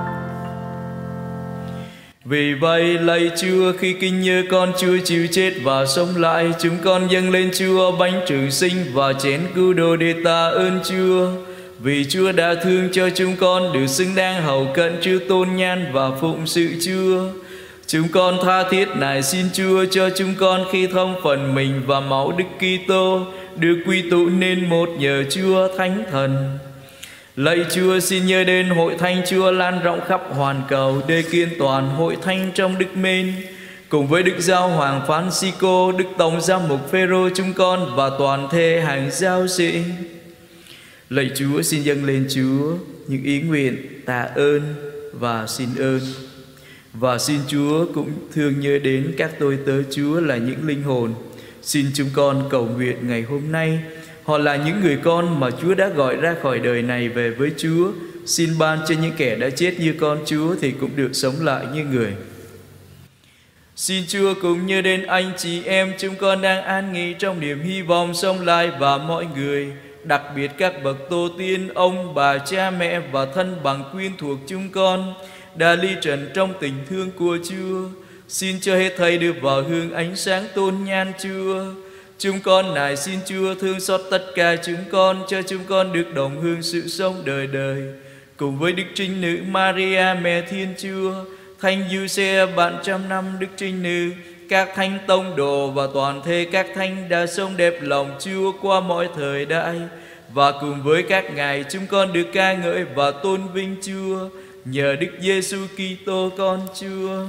Vì vậy lạy Chúa, khi kinh nhớ con Chúa chịu chết và sống lại, chúng con dâng lên Chúa bánh trường sinh và chén cứu độ để tạ ơn Chúa. Vì Chúa đã thương cho chúng con được xứng đáng hầu cận trước tôn nhan và phụng sự Chúa. Chúng con tha thiết nài xin Chúa cho chúng con khi thông phần mình và máu Đức Kitô được quy tụ nên một nhờ Chúa Thánh Thần. Lạy Chúa, xin nhớ đến hội thánh Chúa lan rộng khắp hoàn cầu để kiên toàn hội thánh trong đức mến, cùng với Đức Giáo Hoàng Francisco, Đức Tổng Giám mục Phêrô chúng con và toàn thể hàng giáo sĩ. Lạy Chúa, xin dâng lên Chúa những ý nguyện tạ ơn và xin ơn. Và xin Chúa cũng thương nhớ đến các tôi tớ Chúa là những linh hồn. Xin chúng con cầu nguyện ngày hôm nay, họ là những người con mà Chúa đã gọi ra khỏi đời này về với Chúa. Xin ban cho những kẻ đã chết như con Chúa thì cũng được sống lại như người. Xin Chúa cũng nhớ đến anh chị em chúng con đang an nghỉ trong niềm hy vọng sống lại và mọi người, đặc biệt các bậc tổ tiên, ông, bà, cha mẹ và thân bằng quyến thuộc chúng con đã ly trần trong tình thương của Chúa. Xin cho hết thảy được vào hương ánh sáng tôn nhan Chúa. Chúng con nài xin Chúa thương xót tất cả chúng con, cho chúng con được đồng hương sự sống đời đời, cùng với Đức Trinh Nữ Maria mẹ Thiên Chúa, Thánh Giuse bạn trăm năm Đức Trinh Nữ, các thánh tông đồ và toàn thể các thánh đã sống đẹp lòng Chúa qua mọi thời đại. Và cùng với các ngài chúng con được ca ngợi và tôn vinh Chúa nhờ Đức Giêsu Kitô con Chúa.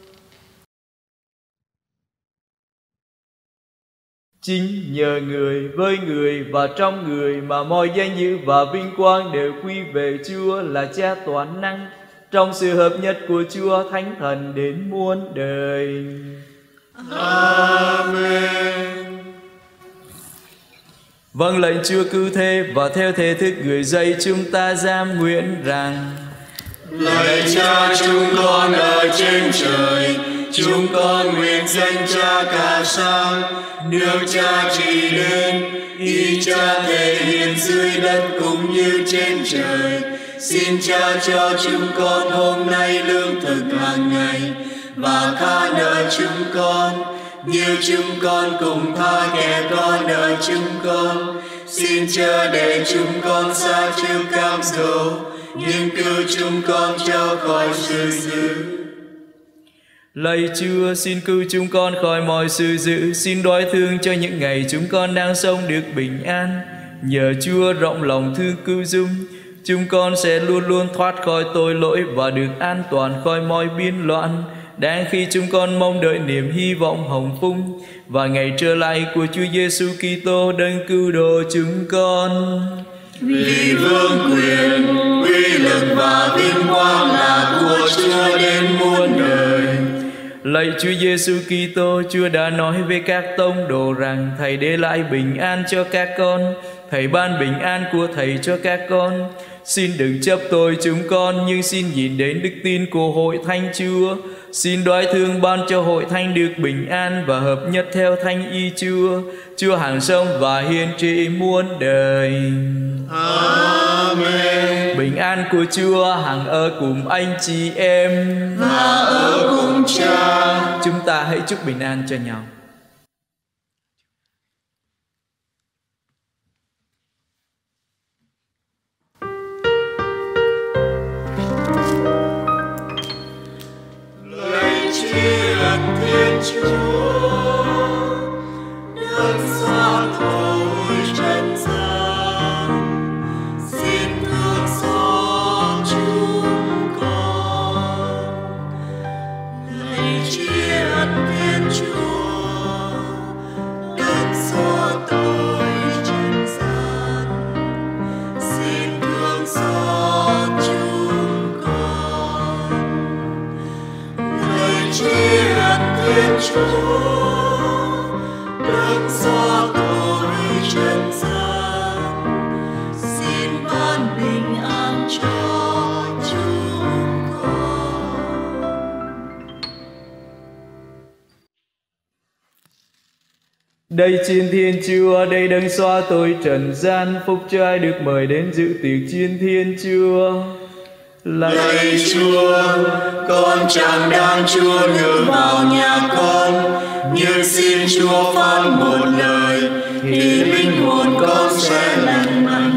Chính nhờ người, với người và trong người mà mọi danh dự và vinh quang đều quy về Chúa là Cha toàn năng, trong sự hợp nhất của Chúa Thánh Thần đến muôn đời. Amen. Vâng lệnh Chúa cứu thế và theo thể thức người dạy chúng ta giam nguyện rằng: Lạy Cha chúng con ở trên trời, chúng con nguyện danh Cha cả sáng, nước Cha trị đến, ý Cha thể hiện dưới đất cũng như trên trời. Xin Cha cho chúng con hôm nay lương thực hàng ngày, và tha nợ chúng con như chúng con cùng tha kẻ có nợ chúng con. Xin Cha để chúng con xa trước cám dỗ, nhưng cứu chúng con cho khỏi sự dữ. Lạy Chúa, xin cứu chúng con khỏi mọi sự dữ, xin đoái thương cho những ngày chúng con đang sống được bình an. Nhờ Chúa rộng lòng thương cứu dung, chúng con sẽ luôn luôn thoát khỏi tội lỗi và được an toàn khỏi mọi biên loạn, đang khi chúng con mong đợi niềm hy vọng hồng phúc và ngày trở lại của Chúa Giêsu Kitô đấng cứu độ chúng con. Vì vương quyền, uy lực và vinh quang là của Chúa đến muôn đời. Lạy Chúa Giêsu Kitô, Chúa đã nói với các tông đồ rằng Thầy để lại bình an cho các con, Thầy ban bình an của Thầy cho các con. Xin đừng chấp tội chúng con, nhưng xin nhìn đến đức tin của hội thánh Chúa. Xin đoái thương ban cho hội thánh được bình an và hợp nhất theo thánh ý Chúa. Chúa hàng sống và hiền trị muôn đời. Amen. Bình an của Chúa hằng ở cùng anh chị em và ở cùng Cha. Chúng ta hãy chúc bình an cho nhau. Lạy Thiên Chúa, đấng xóa tội trần gian, xin thương xót chúng con. Lạy Thiên Chúa, đấng xóa tội trần gian, xin thương xót chúng con. Lạy Thiên Chúa, đấng xóa tội trần gian, xin ban bình an cho chúng con. Đây chiên Thiên Chúa, đây đấng xóa tội trần gian, phúc cho ai được mời đến dự tiệc chiên Thiên Chúa. Lạy Chúa, con chẳng đáng Chúa ngự vào nhà con, nhưng xin Chúa phán một lời thì linh hồn con sẽ lành mạnh.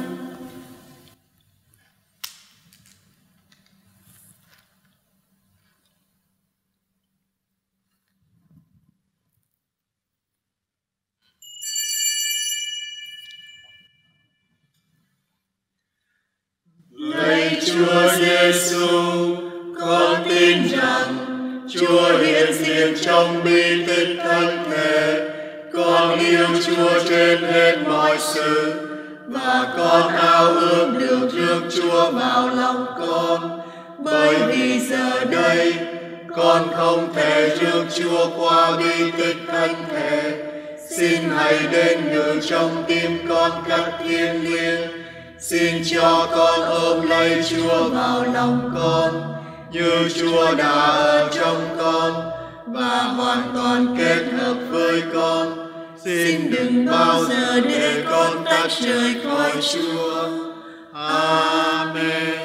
Lạy Chúa Giêsu, con tin rằng Chúa hiện diện trong bi tích thánh thể. Con yêu Chúa trên hết mọi sự, và con ao ước được rước Chúa vào lòng con. Bởi vì giờ đây con không thể rước Chúa qua bi tích thánh thể. Xin hãy đến ngự trong tim con cách thiêng liêng. Xin cho con ôm lấy Chúa vào lòng con, như Chúa đã ở trong con và hoàn toàn kết hợp với con. Xin đừng bao giờ để con tách rời khỏi Chúa. Amen.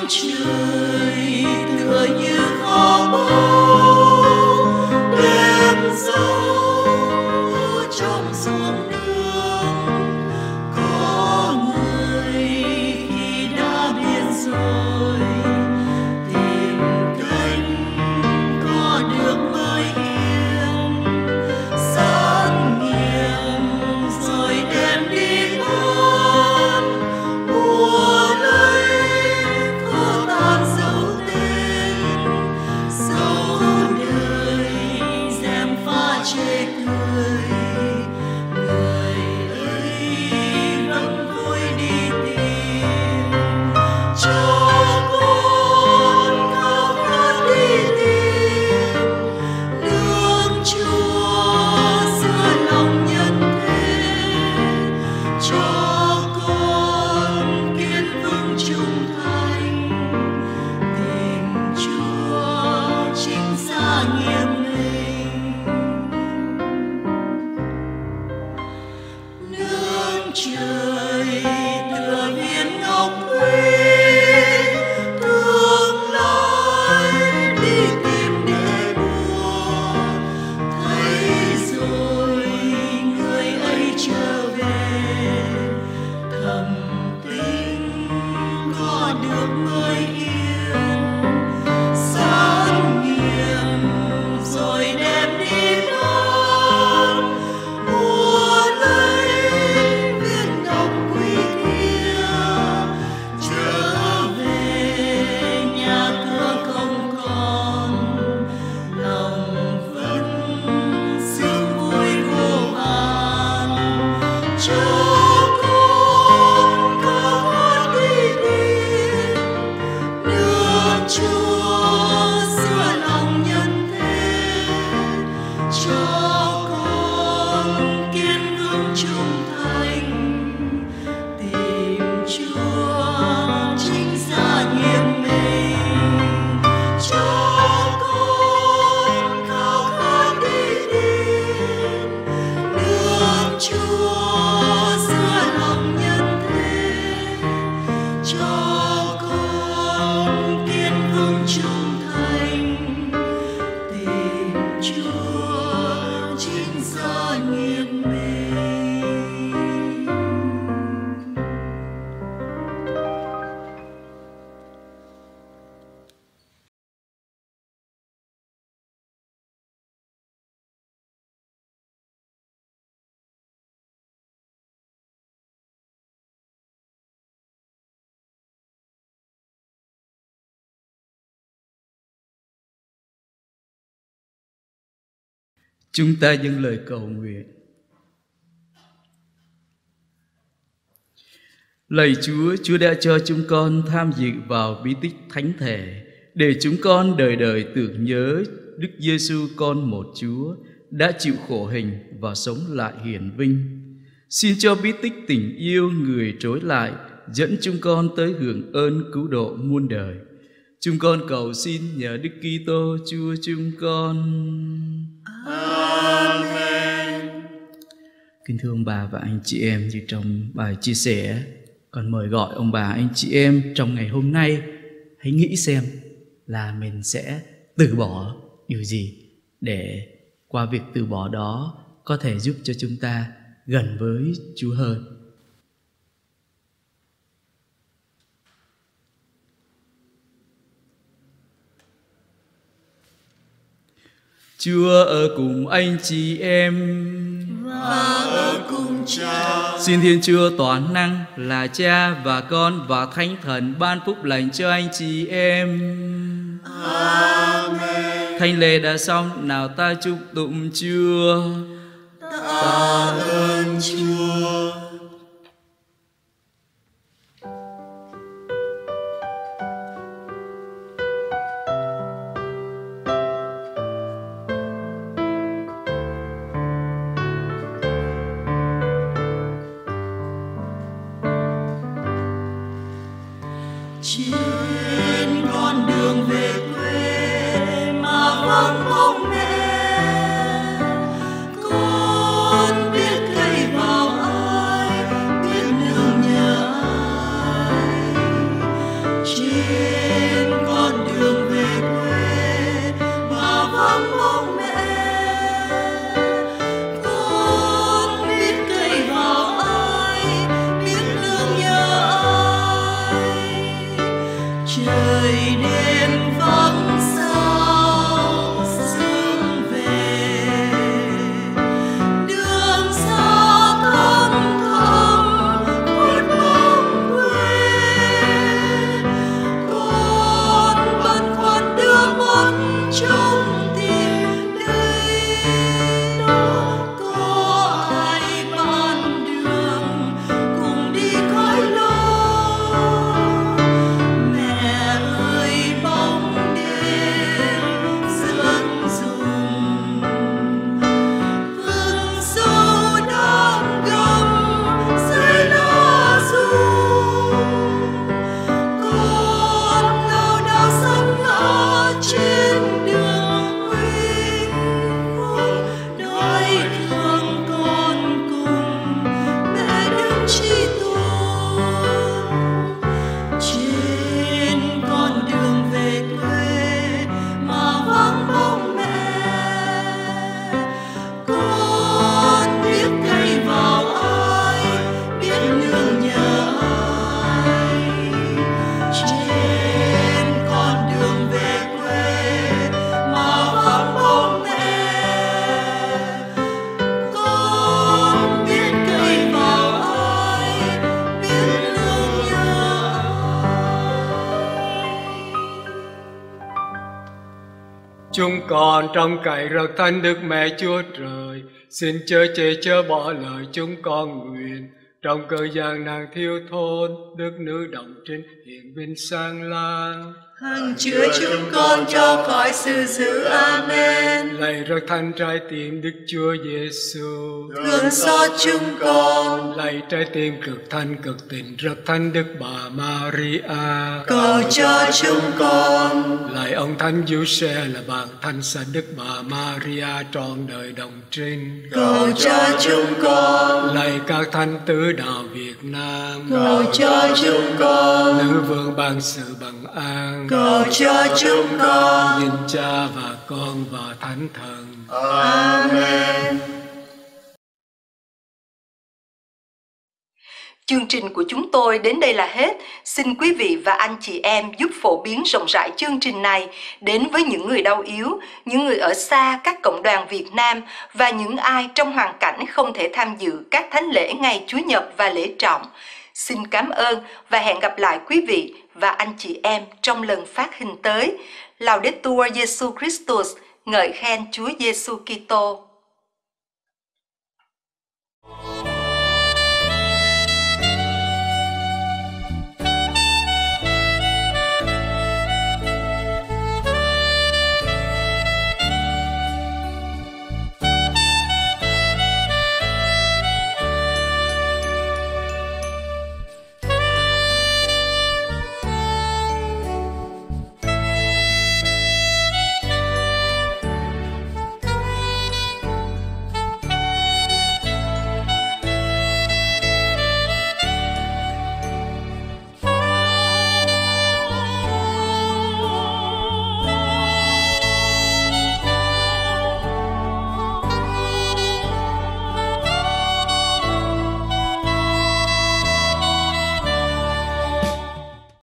trời tựa như kho báu đêm sâu trong ruộng nương. Có người khi đã biết rồi tìm cách có được mới yên, sáng nghiêng rồi đem đi bán. Mùa lấy khô tan dấu tên, dấu đời dèm pha chê cười. Người ấy vẫn vui đi tìm, cho con khao khát đi tìm nước Chúa giữa lòng nhân thế. Cho con kiên vững trung thành, tìm Chúa chính xác nghiêm minh. Nước trời tựa viên ngọc quý, tương lai đi tìm để mua. Thấy rồi người ấy trở về, thầm tin có được mới yên. Sáng nghiêng rồi đem đi bán. Mùa lấy viên ngọc quý kia, trở về nhà cửa không còn, lòng vẫn sướng vui vô vàn. Cho con khao khát đi tìm nước Chúa giữa lòng nhân thế. Cho con kiên vững trung thành, tìm Chúa chính xác nghiêm minh. Cho con khao khát đi tìm nước Chúa giữa lòng nhân thế. Cho con kiên vững trung thành, tìm Chúa chính xác nghiêm minh. Chúng ta dâng lời cầu nguyện. Lạy Chúa, Chúa đã cho chúng con tham dự vào bí tích thánh thể, để chúng con đời đời tưởng nhớ Đức Giêsu con một Chúa đã chịu khổ hình và sống lại hiển vinh. Xin cho bí tích tình yêu người trối lại dẫn chúng con tới hưởng ơn cứu độ muôn đời. Chúng con cầu xin nhờ Đức Kitô Chúa chúng con. Amen. Kính thưa ông bà và anh chị em, như trong bài chia sẻ, con mời gọi ông bà anh chị em trong ngày hôm nay hãy nghĩ xem là mình sẽ từ bỏ điều gì, để qua việc từ bỏ đó có thể giúp cho chúng ta gần với Chúa hơn. Chúa ở cùng anh chị em Và ở cùng Cha. Xin Thiên Chúa toàn năng là Cha và Con và Thánh Thần ban phúc lành cho anh chị em. Amen. Thánh lễ đã xong, nào ta chúc tụng Chúa. Tạ ơn Chúa. Trên con đường về quê mà vắng bóng mẹ, con biết cậy vào ai, biết nương nhờ ai. Trên Chúng con trong cậy rực Thánh Đức Mẹ Chúa Trời, xin chớ chê chớ bỏ lời chúng con nguyện. Trong cơn gian nan thiếu thốn, Đức Nữ Đồng Trinh hiện bên sáng lang. Hằng chữa chúng con cho khỏi sự dữ. Amen. Lạy rực Thánh trái tim Đức Chúa Giêsu, Thương xót chúng con. lạy trái tim cực thanh cực tình rực Thánh Đức Bà Maria, Cầu cho chúng con. lạy ông Thánh Giuse là bạn Thánh Sa Đức Bà Maria trọn đời đồng trinh, Cầu cho chúng con. lạy các thánh tứ đạo Việt Nam, Cầu cho chúng con. nữ vương ban sự bằng an, Cầu cho chúng con. nhìn Cha và Con và Thánh Thần. Amen. Chương trình của chúng tôi đến đây là hết. Xin quý vị và anh chị em giúp phổ biến rộng rãi chương trình này đến với những người đau yếu, những người ở xa các cộng đoàn Việt Nam và những ai trong hoàn cảnh không thể tham dự các thánh lễ ngày Chúa Nhật và lễ trọng. Xin cảm ơn và hẹn gặp lại quý vị và anh chị em trong lần phát hình tới. Laudetur Jesus Christus, ngợi khen Chúa Giêsu Kitô.